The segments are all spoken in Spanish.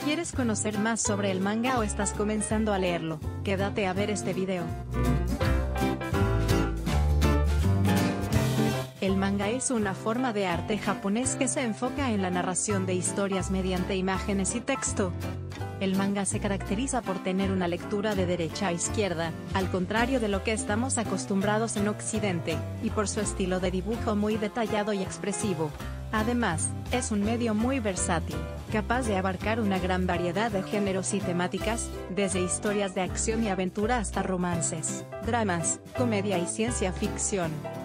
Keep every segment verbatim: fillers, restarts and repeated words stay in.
¿Quieres conocer más sobre el manga o estás comenzando a leerlo? Quédate a ver este video. El manga es una forma de arte japonés que se enfoca en la narración de historias mediante imágenes y texto. El manga se caracteriza por tener una lectura de derecha a izquierda, al contrario de lo que estamos acostumbrados en Occidente, y por su estilo de dibujo muy detallado y expresivo. Además, es un medio muy versátil, capaz de abarcar una gran variedad de géneros y temáticas, desde historias de acción y aventura hasta romances, dramas, comedia y ciencia ficción.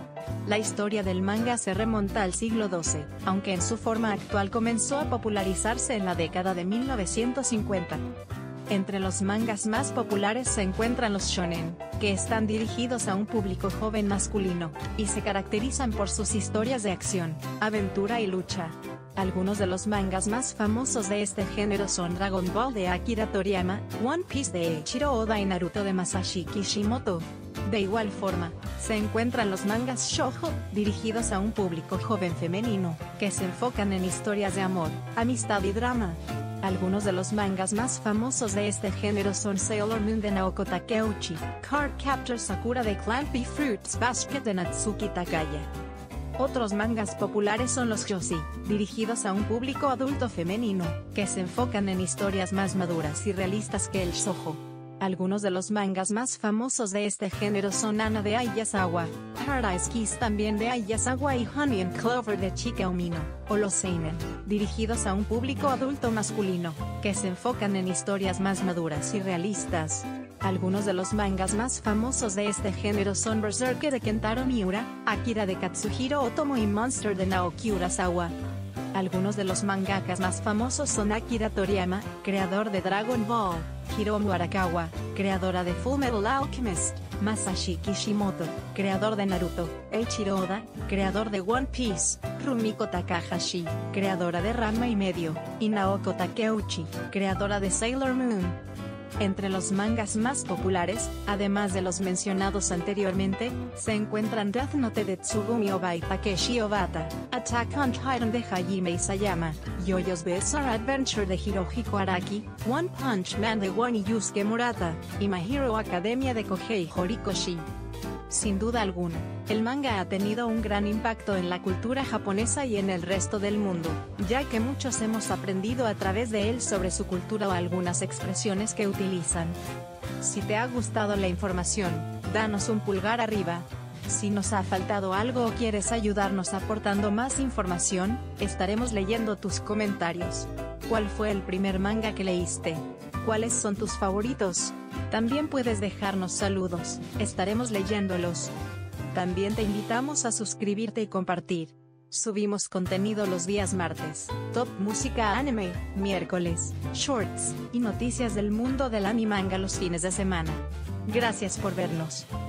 La historia del manga se remonta al siglo doce, aunque en su forma actual comenzó a popularizarse en la década de mil novecientos cincuenta. Entre los mangas más populares se encuentran los shonen, que están dirigidos a un público joven masculino, y se caracterizan por sus historias de acción, aventura y lucha. Algunos de los mangas más famosos de este género son Dragon Ball de Akira Toriyama, One Piece de Eiichiro Oda y Naruto de Masashi Kishimoto. De igual forma, se encuentran los mangas shoujo, dirigidos a un público joven femenino, que se enfocan en historias de amor, amistad y drama. Algunos de los mangas más famosos de este género son Sailor Moon de Naoko Takeuchi, Card Captor Sakura de Clamp y Fruits Basket de Natsuki Takaya. Otros mangas populares son los josei, dirigidos a un público adulto femenino, que se enfocan en historias más maduras y realistas que el shoujo. Algunos de los mangas más famosos de este género son Anna de Ayasawa, Paradise Kiss también de Ayasawa y Honey and Clover de Chika Umino, o los seinen, dirigidos a un público adulto masculino, que se enfocan en historias más maduras y realistas. Algunos de los mangas más famosos de este género son Berserk de Kentaro Miura, Akira de Katsuhiro Otomo y Monster de Naoki Urasawa. Algunos de los mangakas más famosos son Akira Toriyama, creador de Dragon Ball, Hiromu Arakawa, creadora de Fullmetal Alchemist, Masashi Kishimoto, creador de Naruto, Eiichiro Oda, creador de One Piece, Rumiko Takahashi, creadora de Ranma y medio, y Naoko Takeuchi, creadora de Sailor Moon. Entre los mangas más populares, además de los mencionados anteriormente, se encuentran Death Note de Tsugumi Ohba y Takeshi Obata, Attack on Titan de Hajime Isayama, JoJo's Bizarre Adventure de Hirohiko Araki, One Punch Man de Gon y Yusuke Murata, y My Hero Academia de Kohei Horikoshi. Sin duda alguna, el manga ha tenido un gran impacto en la cultura japonesa y en el resto del mundo, ya que muchos hemos aprendido a través de él sobre su cultura o algunas expresiones que utilizan. Si te ha gustado la información, danos un pulgar arriba. Si nos ha faltado algo o quieres ayudarnos aportando más información, estaremos leyendo tus comentarios. ¿Cuál fue el primer manga que leíste? ¿Cuáles son tus favoritos? También puedes dejarnos saludos, estaremos leyéndolos. También te invitamos a suscribirte y compartir. Subimos contenido los días martes, top música anime, miércoles, shorts, y noticias del mundo del anime manga los fines de semana. Gracias por vernos.